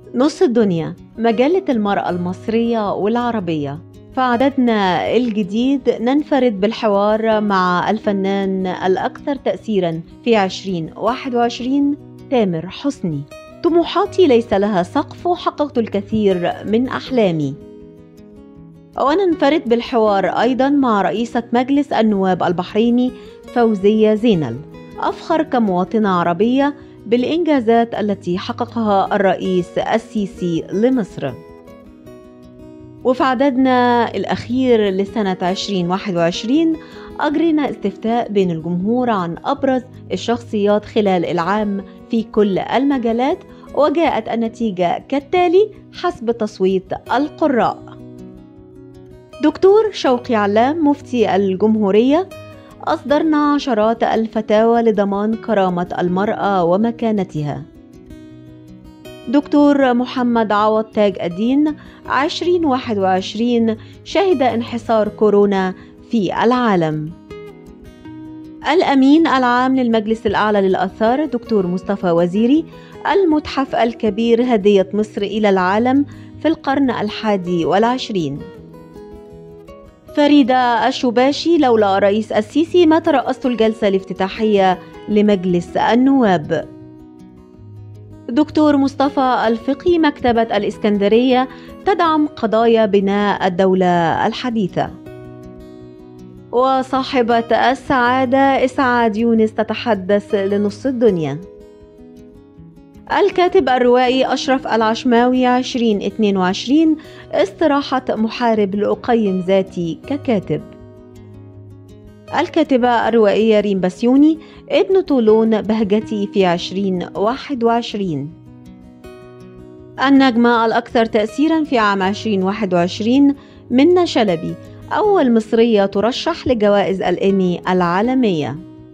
نص الدنيا، مجلة المرأة المصرية والعربية. في عددنا الجديد ننفرد بالحوار مع الفنان الأكثر تأثيراً في 2021 تامر حسني. طموحاتي ليس لها سقف وحققت الكثير من أحلامي. وننفرد بالحوار أيضاً مع رئيسة مجلس النواب البحريني فوزية زينل. أفخر كمواطنة عربية بالإنجازات التي حققها الرئيس السيسي لمصر. وفي عددنا الأخير لسنة 2021 أجرينا استفتاء بين الجمهور عن أبرز الشخصيات خلال العام في كل المجالات، وجاءت النتيجة كالتالي حسب تصويت القراء. دكتور شوقي علام مفتي الجمهورية: أصدرنا عشرات الفتاوى لضمان كرامة المرأة ومكانتها. دكتور محمد عوض تاج الدين: 2021 شهد انحصار كورونا في العالم. الأمين العام للمجلس الأعلى للآثار دكتور مصطفى وزيري: المتحف الكبير هدية مصر إلى العالم في القرن 21. فريدة الشباشي: لولا الرئيس السيسي ما ترأست الجلسة الافتتاحية لمجلس النواب. دكتور مصطفى الفقي: مكتبة الإسكندرية تدعم قضايا بناء الدولة الحديثة. وصاحبة السعادة إسعاد يونس تتحدث لنص الدنيا. الكاتب الروائي أشرف العشماوي: 2022 استراحة محارب لأقيم ذاتي ككاتب. الكاتبة الروائية ريم بسيوني: ابن طولون بهجتي في 2021. النجمة الأكثر تأثيراً في عام 2021 منة شلبي: أول مصرية ترشح لجوائز الإيمي العالمية.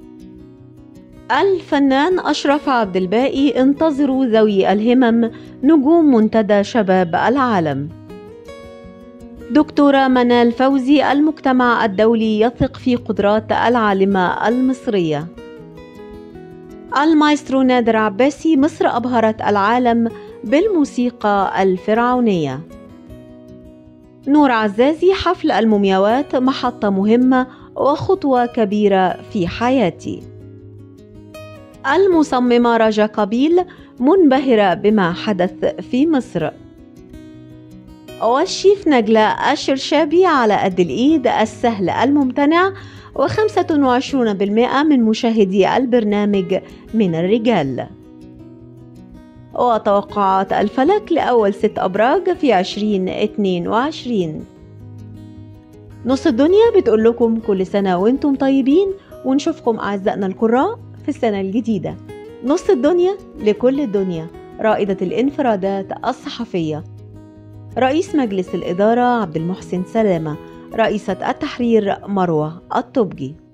الفنان أشرف عبد الباقي: انتظروا ذوي الهمم نجوم منتدى شباب العالم. دكتورة منال فوزي: المجتمع الدولي يثق في قدرات العالمة المصرية. المايسترو نادر عباسي: مصر أبهرت العالم بالموسيقى الفرعونية. نور عزازي: حفل المومياوات محطة مهمة وخطوة كبيرة في حياتي. المصممة رجا قبيل: منبهرة بما حدث في مصر. والشيف نجلاء الشرشابي: على قد الإيد، السهل الممتنع، و25% من مشاهدي البرنامج من الرجال. وتوقعات الفلك لأول 6 أبراج في 2022. نص الدنيا بتقول لكم كل سنة وانتم طيبين، ونشوفكم أعزائنا القراء في السنة الجديدة. نص الدنيا لكل الدنيا. رائدة الانفرادات الصحفية رئيس مجلس الإدارة عبد المحسن سلامة، رئيسة التحرير مروة الطبجي.